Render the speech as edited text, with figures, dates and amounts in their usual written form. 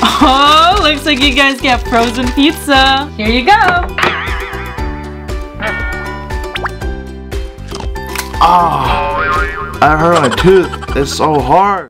Oh, looks like you guys get frozen pizza. Here you go. Ah, I hurt my tooth. It's so hard.